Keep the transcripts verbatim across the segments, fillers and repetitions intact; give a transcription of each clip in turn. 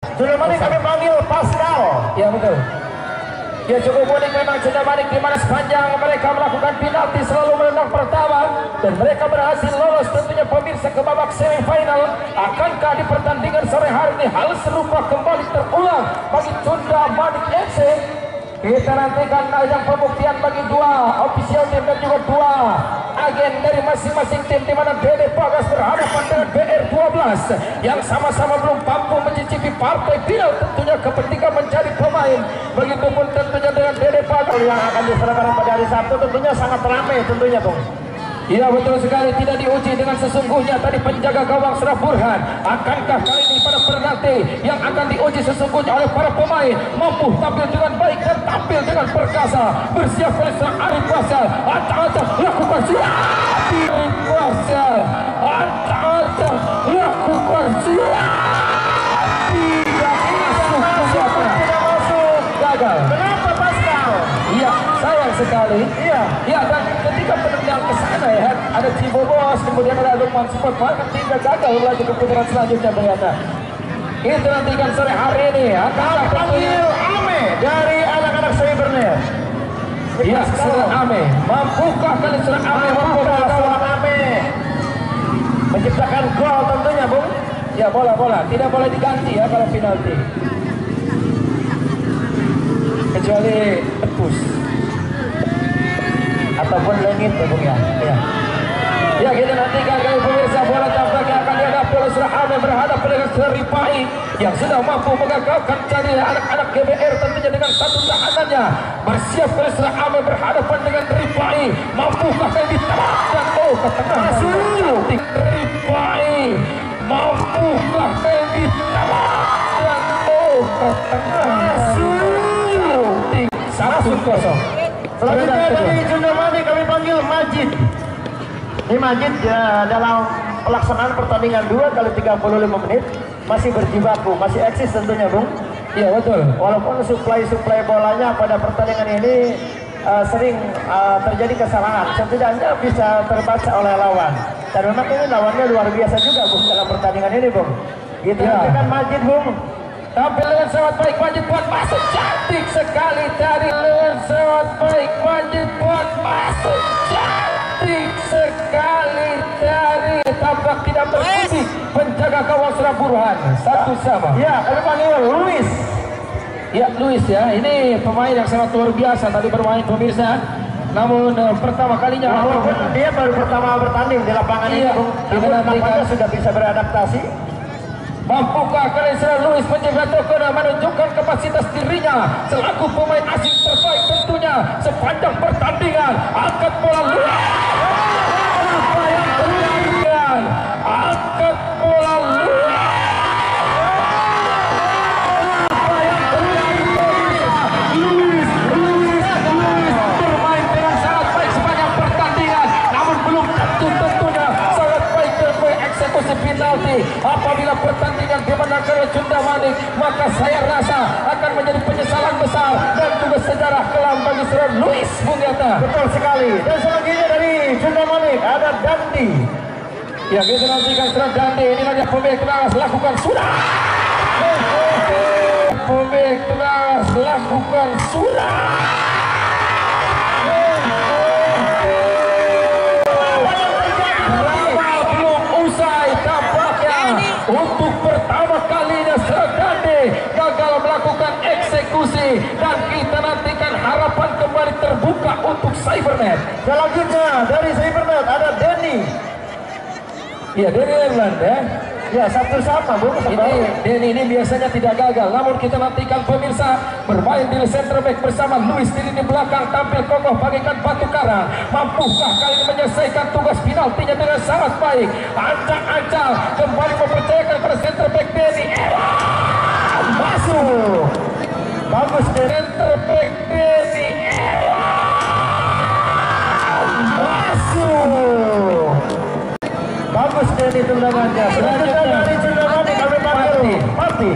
Sudah Manik kami panggil Pascal. Ya betul. Ya cukup unik memang Sudah Manik, di mana sepanjang mereka melakukan penalti selalu menendang pertama dan mereka berhasil lolos tentunya pemirsa ke babak semifinal. Akankah di pertandingan sore hari ini hal serupa kembali terulang bagi Sudah Manik F C? Kita nantikan ajang pembuktian bagi dua official tim dan juga dua agen dari masing-masing tim, di mana Dede Bagas berhadapan dengan B R dua belas yang sama-sama belum mampu mencicipi partai final tentunya ketika mencari pemain. Begitupun tentunya dengan Dede Bagas yang akan diserahkan pada hari Sabtu tentunya sangat ramai tentunya Bung. Iya betul sekali, tidak diuji dengan sesungguhnya tadi penjaga gawang Serap Burhan. Akankah kali ini pada penalti yang akan diuji sesungguhnya oleh para pemain mampu tampil dengan baik dan tampil dengan perkasa. Bersiap oleh seorang Arif Wasal, acak-acak lakukan siap Arif Wasal, acak-acak lakukan siap tidak masuk, tidak masuk, gagal. Kenapa Pascal? Iya, sayang sekali. Iya. Ya, dan ketika penendang ke sana ya, ada Cibobos, kemudian ada Lukman Sport, maka ketika gagal melaju ke putaran selanjutnya ternyata. Itu nantikan sore hari ini. Akan panggil Ame dari anak-anak Cybernet. Iya, sudah Ame. Mampukah kali sudah Ame Mampukah seorang Ame menciptakan gol tentunya, Bung? Ya, bola-bola tidak boleh diganti ya kalau penalti. Kecuali tepus ataupun langit ya Bung ya. Ya. Ya kita nantikan kali pemirsa, bola tampaknya akan dihadapi oleh Surah Ame berhadapan dengan Seripai yang sudah mampu mengagalkan cari anak-anak G B R tentunya dengan satu tahanannya. Bersiap kali Surah Ame berhadapan dengan Ripai, mampukah kali diterapkan oh ke tengah masuk Ripai, mampukah kali diterapkan oh ke tengah masuk satu kosong. Selanjutnya dari Sudah Manik kami panggil Majid. Ini Majid ya, dalam pelaksanaan pertandingan dua kali tiga puluh lima menit masih berjibaku, masih eksis tentunya Bung. Iya betul. Walaupun suplai-suplai bolanya pada pertandingan ini uh, sering uh, terjadi kesalahan, setidaknya bisa terbaca oleh lawan. Dan memang ini lawannya luar biasa juga Bung dalam pertandingan ini Bung. Gitu ya. Kan Majid Bung. Tampil dengan sangat baik Majid buat masuk, cantik sekali dari dengan sangat baik Majid buat masuk, cantik sekali dari tampak tidak berkutik penjaga gawang Serap Burhan. Satu sama. Ya, kami panggil Luis. Ya Luis ya, ini pemain yang sangat luar biasa tadi bermain pemirsa. Namun uh, pertama kalinya walaupun dia baru pertama bertanding di lapangan iya, ini, namun nampaknya sudah bisa beradaptasi. Mampukah Kalesra Luis menjaga Tokona menunjukkan kapasitas dirinya selaku pemain asing terbaik tentunya sepanjang pertandingan. Angkat bola Luis, apa yang terjadi? Angkat bola Luis, apa yang terjadi? Luis, Luis, Luis bermain dengan sangat baik sepanjang pertandingan, namun belum tentu tentunya sangat baik dalam eksekusi penalti. Apabila pertandingan dimenangkan oleh Sudah Manik, maka saya rasa akan menjadi penyesalan besar dan juga sejarah kelam bagi Sir Luis Bung Yata. Betul sekali. Dan selanjutnya dari Sudah Manik ada Dandi. Ya kita nantikan Sir Dandi. Inilah yang pemilik teras lakukan sudah. Pemilik teras lakukan sudah. Untuk pertama kalinya Serdande gagal melakukan eksekusi dan kita nantikan harapan kembali terbuka untuk Cybernet. Selanjutnya dari Cybernet ada Denny. Ya Denny Erland ya. Ya satu sama Bung. Ini Denny ini biasanya tidak gagal, namun kita nantikan pemirsa bermain di center back bersama Luis di lini belakang tampil kokoh bagaikan batu karang. Mampukah kali ini menyelesaikan tugas penaltinya dengan sangat baik? Ancang-ancang kembali mempercayakan pada center back Denny Erland. Masuk. Bagus center back Denny Erland. Masuk. Bagus Denny tendangannya. Selanjutnya dari Sudah Manik kami panggil Pati.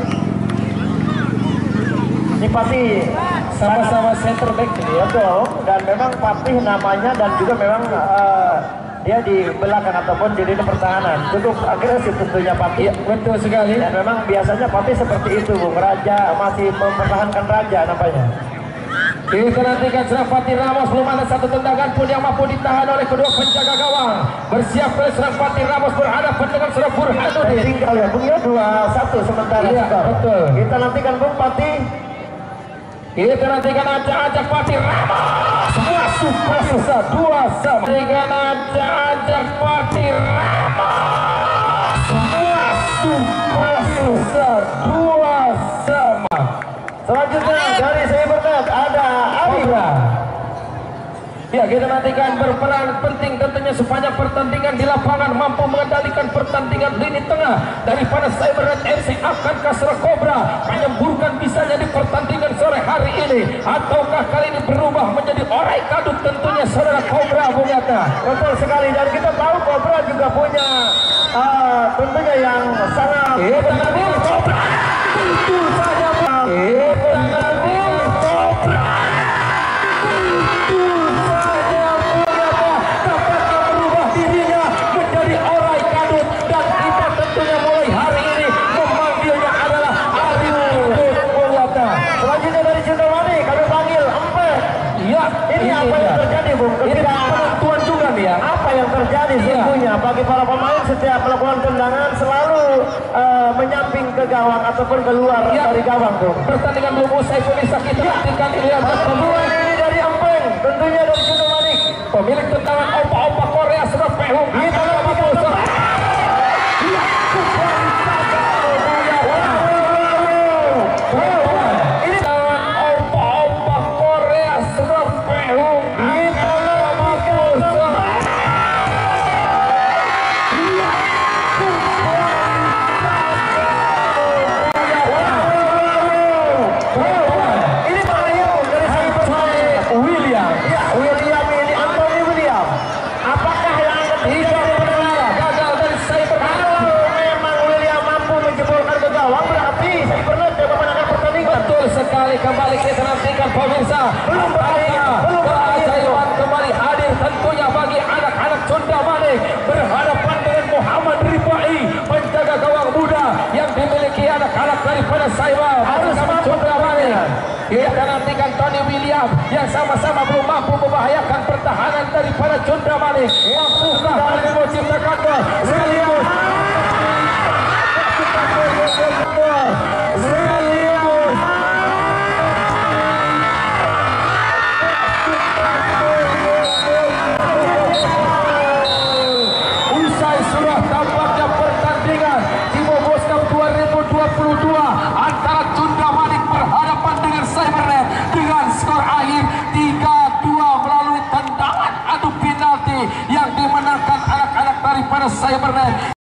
Ini Pati sama-sama center back ini ya. Betul. Dan memang Pati namanya dan juga memang uh, dia di belakang ataupun di lini pertahanan cukup agresif tentunya Pati. Ya, betul sekali. Dan memang biasanya Pati seperti itu Bung. Raja masih mempertahankan Raja nampaknya. Kita nantikan serang Fatih Ramos, belum ada satu tendangan pun yang mampu ditahan oleh kedua penjaga gawang. Bersiap oleh serang Fatih Ramos berhadapan dengan serang Burhanuddin. Tinggal ya Bung ya dua satu sementara. Iya, betul. Kita nantikan Bung Pati. Kita nantikan ajak-ajak Fatih Ramos. Semua super susah dua sama. Nantikan ajak-ajak Fatih Ramos. Semua super susah dua sama. Selanjutnya dari Cybernet ada Alibra. Ya, kita nantikan berperan penting tentunya sepanjang pertandingan di lapangan, mampu mengendalikan pertandingan lini tengah daripada Cybernet F C. Akankah Serang Cobra menyemburkan bisa jadi pertandingan sore hari ini, ataukah kali ini berubah menjadi orai kadut tentunya saudara Cobra Bung Yata? Betul sekali, dan kita tahu Cobra juga punya uh, tentunya yang sangat kita nanti Cobra itu saja Bang. Kita nanti Cobra itu saja Bung Yata dapatnya merubah dirinya menjadi orai kadut, dan kita tentunya mulai hari ini memanggilnya adalah Arif Kadut Bung Yata. Selanjutnya dari Cendrawani kami panggil Emper. Ya, Ini apa yang terjadi Bung? Ini Ketika penentuan juga nih ya. apa yang terjadi sesungguhnya bagi para pemain setiap melakukan tendangan selalu uh, menyamping ke gawang ataupun keluar Ya. dari gawang Bung. Pertandingan belum usai pemirsa, kita nantikan Ilian Pembunuhan ini dari Empeng, tentunya dari Cendrawani. pemilik tendangan opa-opa Korea sudah pehung. Kita nantikan Bung. Ini tendangan opa-opa Korea sudah pehung. Ini bahaya Bung dari Cybernet. William Ya, William ini Anthony William. Apakah yang akan tiga terjadi pendengar gagal dari Cybernet. kalau memang William mampu menjebolkan ke gawang, berarti Cybernet dapat menangkan pertandingan. Betul sekali, kembali kita nantikan pemirsa. Belum berakhir, belum berakhir. Keajaiban kembali hadir tentunya bagi anak-anak Sunda Manik berhadapan dengan Muhammad Rifai, penjaga gawang muda yang dimiliki anak-anak daripada Cyber. Harus mampu Sunda Manik. Kita nantikan Tony William yang sama-sama belum mampu membahayakan pertahanan daripada Sunda Manik. Mampukah kali ini menciptakan gol? William. William. Usai sudah tampaknya pertandingan Tibo Bos Cup dua ribu dua puluh dua antara Sunda Manik berhadapan dengan Cybernet dengan skor akhir tiga dua melalui tendangan adu penalti yang dimenangkan anak-anak daripada Cybernet.